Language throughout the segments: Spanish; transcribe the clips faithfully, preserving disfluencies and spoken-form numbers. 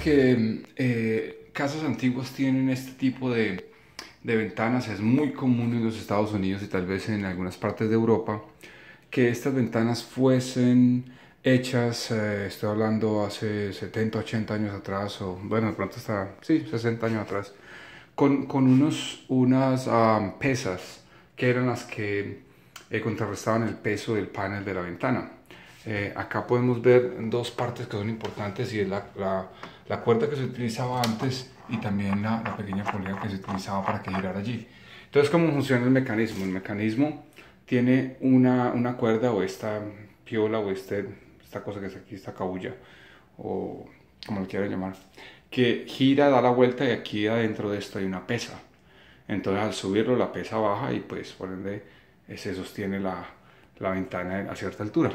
que eh, casas antiguas tienen este tipo de, de ventanas. Es muy común en los Estados Unidos y tal vez en algunas partes de Europa que estas ventanas fuesen hechas, eh, estoy hablando hace setenta, ochenta años atrás, o bueno, de pronto hasta, sí, sesenta años atrás, con, con unos, unas um, pesas que eran las que eh, contrarrestaban el peso del panel de la ventana. Eh, acá podemos ver dos partes que son importantes, y es la, la, la cuerda que se utilizaba antes y también la, la pequeña polea que se utilizaba para que girara allí. Entonces, ¿cómo funciona el mecanismo? El mecanismo tiene una, una cuerda, o esta piola, o este, esta cosa que es aquí, esta cabulla, o como lo quieran llamar, que gira, da la vuelta, y aquí adentro de esto hay una pesa. Entonces, al subirlo, la pesa baja y pues por ende se sostiene la, la ventana a cierta altura.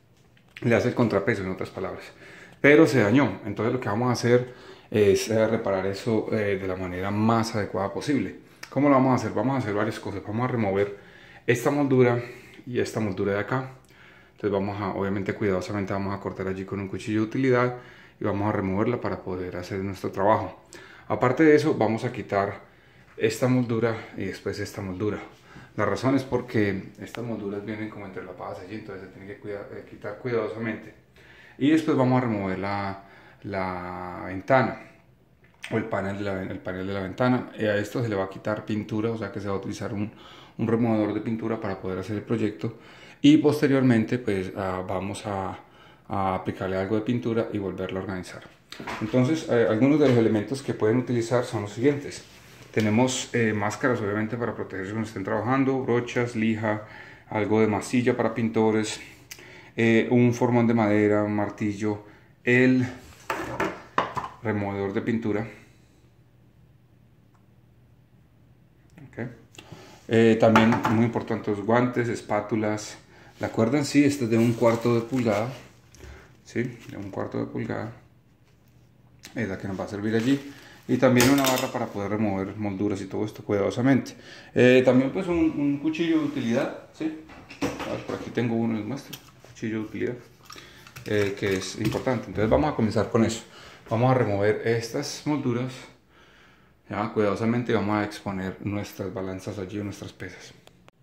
Le hace el contrapeso, en otras palabras. Pero se dañó. Entonces lo que vamos a hacer es eh, reparar eso eh, de la manera más adecuada posible. ¿Cómo lo vamos a hacer? Vamos a hacer varias cosas. Vamos a remover esta moldura y esta moldura de acá. Entonces vamos a, obviamente cuidadosamente vamos a cortar allí con un cuchillo de utilidad y vamos a removerla para poder hacer nuestro trabajo. Aparte de eso, vamos a quitar esta moldura y después esta moldura. La razón es porque estas molduras vienen como entrelapadas allí, entonces se tiene que cuidar, eh, quitar cuidadosamente. Y después vamos a remover la, la ventana, o el panel, de la, el panel de la ventana. Y a esto se le va a quitar pintura, o sea que se va a utilizar un, un removedor de pintura para poder hacer el proyecto. Y posteriormente pues uh, vamos a, a aplicarle algo de pintura y volverlo a organizar. Entonces eh, algunos de los elementos que pueden utilizar son los siguientes. Tenemos eh, máscaras, obviamente, para protegerse cuando estén trabajando, brochas, lija, algo de masilla para pintores, eh, un formón de madera, un martillo, el removedor de pintura. Okay. Eh, también, muy importante, los guantes, espátulas. La cuerda en sí, esta es de un cuarto de pulgada, ¿sí? De un cuarto de pulgada. Es la que nos va a servir allí. Y también una barra para poder remover molduras y todo esto cuidadosamente. Eh, también pues un, un cuchillo de utilidad, ¿sí? Ver, por aquí tengo uno, les muestro, cuchillo de utilidad, eh, que es importante. Entonces vamos a comenzar con eso. Vamos a remover estas molduras, ya, cuidadosamente, y vamos a exponer nuestras balanzas allí, o nuestras pesas.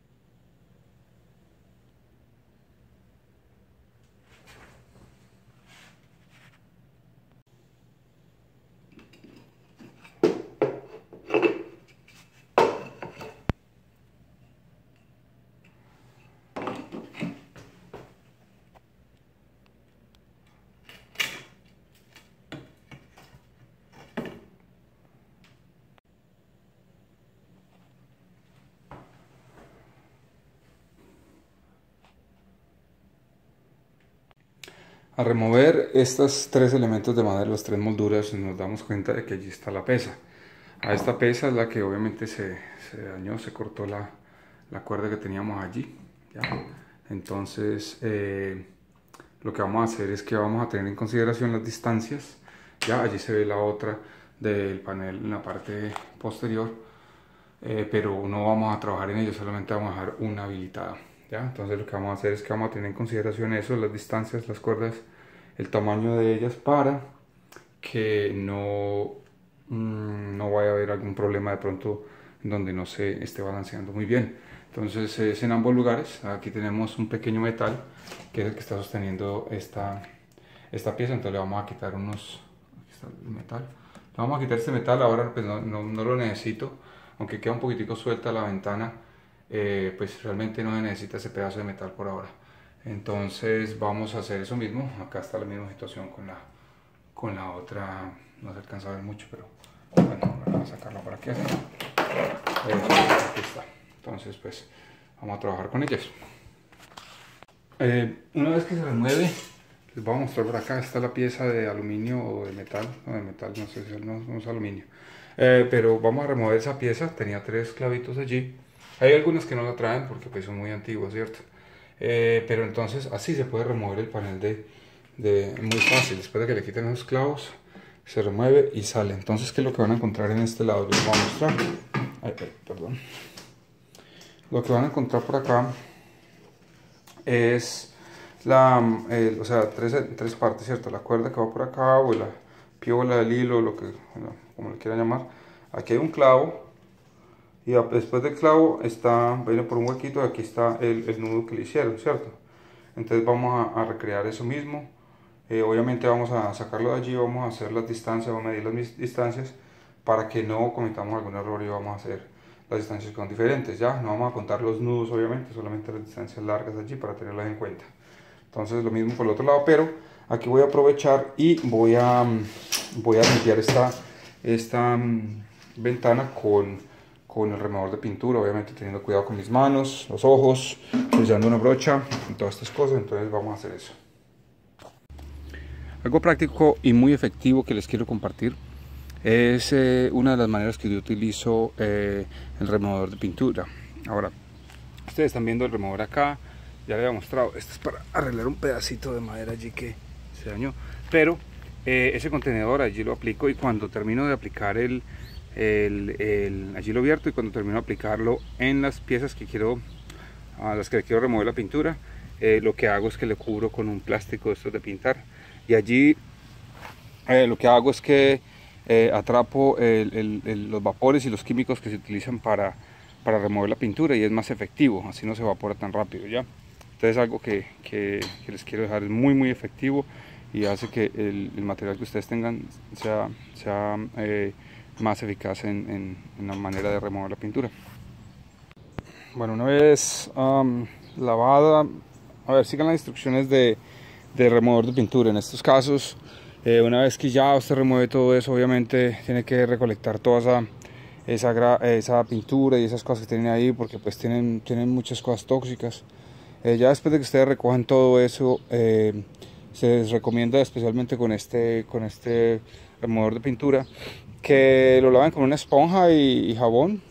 Al remover estos tres elementos de madera, las tres molduras, nos damos cuenta de que allí está la pesa. A esta pesa es la que obviamente se, se dañó, se cortó la, la cuerda que teníamos allí, ¿ya? Entonces eh, lo que vamos a hacer es que vamos a tener en consideración las distancias. Ya allí se ve la otra del panel en la parte posterior, eh, pero no vamos a trabajar en ello, solamente vamos a dejar una habilitada. ¿Ya? Entonces lo que vamos a hacer es que vamos a tener en consideración eso, las distancias, las cuerdas, el tamaño de ellas, para que no, mmm, no vaya a haber algún problema de pronto en donde no se esté balanceando muy bien. Entonces es en ambos lugares. Aquí tenemos un pequeño metal que es el que está sosteniendo esta, esta pieza, entonces le vamos a quitar unos, aquí está el metal, le vamos a quitar este metal. Ahora pues no, no, no lo necesito, aunque queda un poquitico suelta la ventana. Eh, pues realmente no se necesita ese pedazo de metal por ahora. Entonces vamos a hacer eso mismo. Acá está la misma situación con la, con la otra. No se alcanza a ver mucho, pero bueno, vamos a sacarla por aquí. Así. Aquí está. Entonces pues vamos a trabajar con ellas. Eh, una vez que se remueve, les voy a mostrar por acá. Está la pieza de aluminio o de metal. No, de metal, no sé si es, no, no es aluminio. Eh, pero vamos a remover esa pieza. Tenía tres clavitos allí. Hay algunas que no la traen porque pues son muy antiguas, ¿cierto? Eh, pero entonces así se puede remover el panel de, de muy fácil. Después de que le quiten los clavos, se remueve y sale. Entonces, ¿qué es lo que van a encontrar en este lado? Les voy a mostrar. Ay, ay, perdón. Lo que van a encontrar por acá es la, eh, o sea, tres, tres partes, ¿cierto? La cuerda que va por acá, o la, piola, el hilo, lo que, bueno, como le quieran llamar. Aquí hay un clavo y después del clavo está, viene por un huequito y aquí está el, el nudo que le hicieron, ¿cierto? Entonces vamos a, a recrear eso mismo. Eh, obviamente vamos a sacarlo de allí, vamos a hacer las distancias, vamos a medir las distancias para que no cometamos algún error y vamos a hacer las distancias con diferentes, ¿ya? No vamos a contar los nudos, obviamente, solamente las distancias largas allí para tenerlas en cuenta. Entonces lo mismo por el otro lado, pero aquí voy a aprovechar y voy a, voy a limpiar esta, esta um, ventana con, con el removedor de pintura, obviamente teniendo cuidado con mis manos, los ojos, usando una brocha y todas estas cosas. Entonces vamos a hacer eso. Algo práctico y muy efectivo que les quiero compartir es eh, una de las maneras que yo utilizo eh, el removedor de pintura. Ahora, ustedes están viendo el removedor acá, ya les había mostrado, esto es para arreglar un pedacito de madera allí que se dañó, pero eh, ese contenedor allí lo aplico y cuando termino de aplicar el, el, el allí lo vierto y cuando termino de aplicarlo en las piezas que quiero, a las que le quiero remover la pintura, eh, lo que hago es que le cubro con un plástico de estos de pintar y allí eh, lo que hago es que eh, atrapo el, el, el, los vapores y los químicos que se utilizan para, para remover la pintura y es más efectivo, así no se evapora tan rápido, ¿ya? Entonces algo que, que, que les quiero dejar, es muy muy efectivo y hace que el, el material que ustedes tengan sea, sea eh, más eficaz en, en, en la manera de remover la pintura. Bueno, una vez um, lavada, a ver, sigan las instrucciones de, de removedor de pintura. En estos casos, eh, una vez que ya usted remueve todo eso, obviamente tiene que recolectar toda esa, esa, esa pintura y esas cosas que tienen ahí, porque pues tienen, tienen muchas cosas tóxicas. Eh, ya después de que ustedes recojan todo eso, eh, se les recomienda, especialmente con este, con este removedor de pintura, que lo laven con una esponja y, y jabón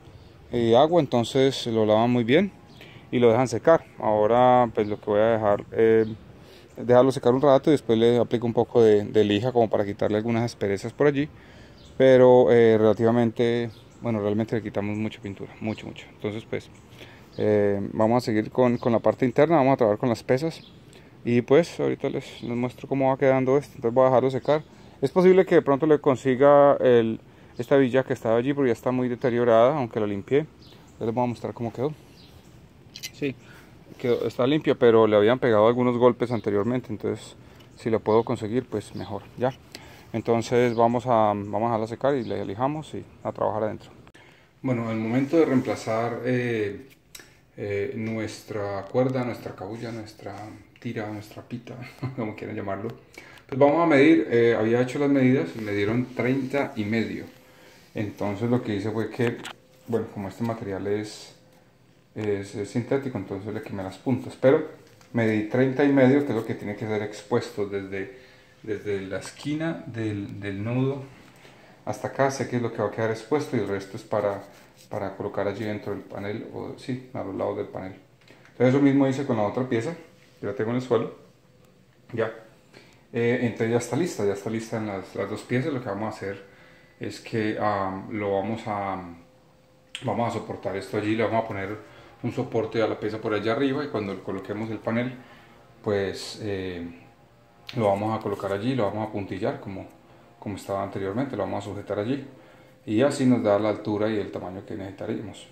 y agua, entonces lo lavan muy bien y lo dejan secar. Ahora pues lo que voy a dejar, eh, dejarlo secar un rato y después le aplico un poco de, de lija como para quitarle algunas asperezas por allí, pero eh, relativamente, bueno, realmente le quitamos mucha pintura, mucho, mucho. Entonces pues eh, vamos a seguir con, con la parte interna, vamos a trabajar con las pesas y pues ahorita les, les muestro cómo va quedando esto. Entonces voy a dejarlo secar. Es posible que de pronto le consiga el, esta villa que estaba allí porque ya está muy deteriorada, aunque la limpié. Ya les voy a mostrar cómo quedó. Sí, quedó, está limpia, pero le habían pegado algunos golpes anteriormente, entonces si la puedo conseguir pues mejor, ya. Entonces vamos a, vamos a dejarla secar y le lijamos y a trabajar adentro. Bueno, al momento de reemplazar eh, eh, nuestra cuerda, nuestra cabulla, nuestra tira, nuestra pita, como quieran llamarlo, pues vamos a medir. Eh, había hecho las medidas y me dieron treinta y medio. Entonces lo que hice fue que, bueno, como este material es, es, es sintético, entonces le quemé las puntas, pero medí treinta y medio, que es lo que tiene que ser expuesto desde, desde la esquina del, del nudo hasta acá. Sé que es lo que va a quedar expuesto y el resto es para, para colocar allí dentro del panel, o sí, a los lados del panel. Entonces eso mismo hice con la otra pieza, que la tengo en el suelo, ya. Eh, entonces ya está lista, ya está lista en las, las dos piezas. Lo que vamos a hacer es que um, lo vamos a, vamos a soportar esto allí, le vamos a poner un soporte a la pieza por allá arriba y cuando coloquemos el panel, pues eh, lo vamos a colocar allí, lo vamos a puntillar como, como estaba anteriormente, lo vamos a sujetar allí y así nos da la altura y el tamaño que necesitaríamos.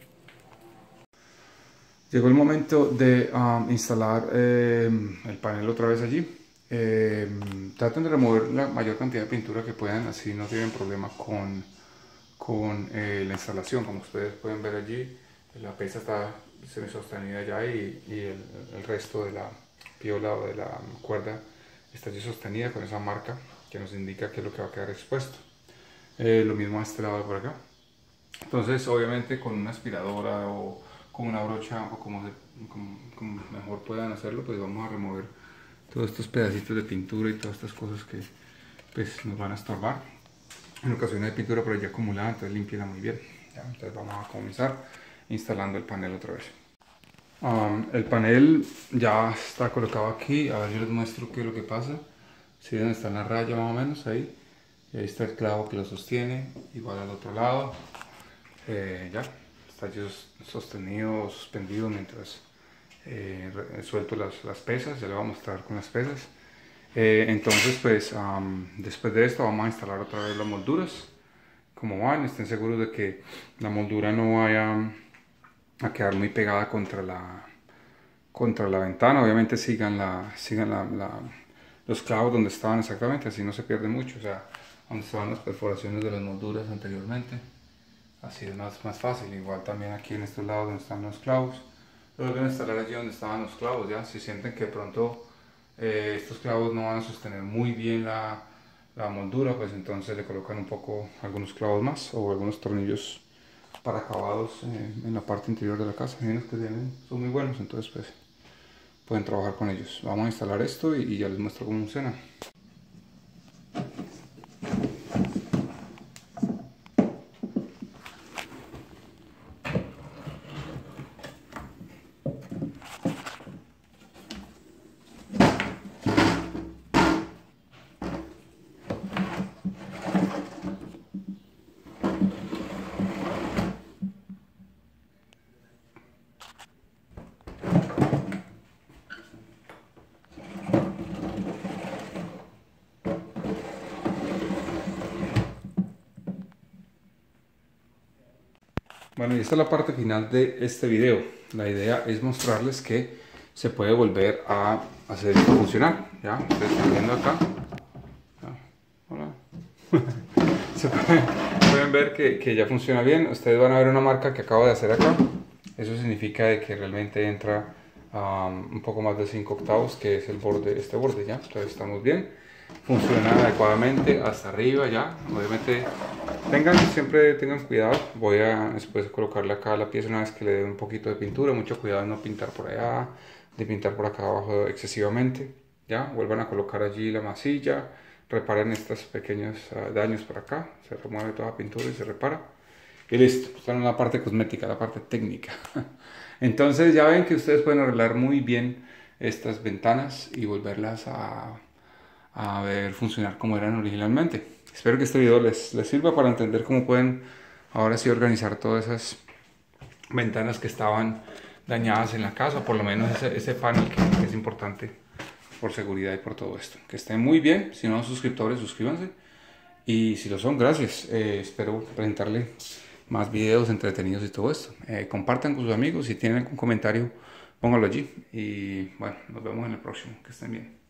Llegó el momento de um, instalar eh, el panel otra vez allí. Eh, traten de remover la mayor cantidad de pintura que puedan, así no tienen problema con, con eh, la instalación. Como ustedes pueden ver allí, la pieza está semi-sostenida ya y, y el, el resto de la piola o de la cuerda está allí sostenida con esa marca que nos indica que es lo que va a quedar expuesto. Eh, lo mismo a este lado de por acá. Entonces, obviamente con una aspiradora o con una brocha o como, se, como, como mejor puedan hacerlo, pues vamos a remover todos estos pedacitos de pintura y todas estas cosas que pues nos van a estorbar. En ocasiones hay pintura por allí acumulada, entonces limpienla muy bien. ¿Ya? Entonces vamos a comenzar instalando el panel otra vez. Um, el panel ya está colocado aquí. A ver, yo les muestro qué es lo que pasa. Si ven, está en la raya más o menos ahí. Y ahí está el clavo que lo sostiene, igual al otro lado. Eh, ya está sostenido, suspendido mientras eh, suelto las, las pesas. Ya le voy a mostrar con las pesas. Eh, entonces pues um, después de esto vamos a instalar otra vez las molduras como van. Estén seguros de que la moldura no vaya a quedar muy pegada contra la, contra la ventana. Obviamente sigan, la, sigan la, la, los clavos donde estaban exactamente, así no se pierde mucho, o sea, donde estaban las perforaciones de las molduras anteriormente. Así es más, más fácil. Igual también aquí en estos lados donde están los clavos, lo vuelven a instalar allí donde estaban los clavos. Ya si sienten que de pronto eh, estos clavos no van a sostener muy bien la, la moldura, pues entonces le colocan un poco algunos clavos más o algunos tornillos para acabados eh, en la parte interior de la casa. Hay unos que tienen, son muy buenos, entonces pues pueden trabajar con ellos. Vamos a instalar esto y, y ya les muestro cómo funciona. Bueno, y esta es la parte final de este video. La idea es mostrarles que se puede volver a hacer esto funcionar. Ya, ustedes están viendo acá. Ya, hola. Se puede, pueden ver que, que ya funciona bien. Ustedes van a ver una marca que acabo de hacer acá. Eso significa de que realmente entra um, un poco más de cinco octavos, que es el borde, este borde, ya. Entonces estamos bien. Funciona adecuadamente hasta arriba, ya. Obviamente tengan, siempre tengan cuidado. Voy a después colocarle acá la pieza una vez que le dé un poquito de pintura. Mucho cuidado de no pintar por allá, de pintar por acá abajo excesivamente. Ya, vuelvan a colocar allí la masilla. Reparen estos pequeños uh, daños por acá. Se remueve toda la pintura y se repara. Y listo. Esta es la parte cosmética, la parte técnica. Entonces ya ven que ustedes pueden arreglar muy bien estas ventanas y volverlas a a ver funcionar como eran originalmente. Espero que este video les, les sirva para entender cómo pueden ahora sí organizar todas esas ventanas que estaban dañadas en la casa, por lo menos ese, ese panel que, que es importante por seguridad y por todo esto. Que estén muy bien. Si no son suscriptores, suscríbanse, y si lo son, gracias. Eh, espero presentarle más videos entretenidos y todo esto. Eh, compartan con sus amigos. Si tienen algún comentario, pónganlo allí, y bueno, nos vemos en el próximo. Que estén bien.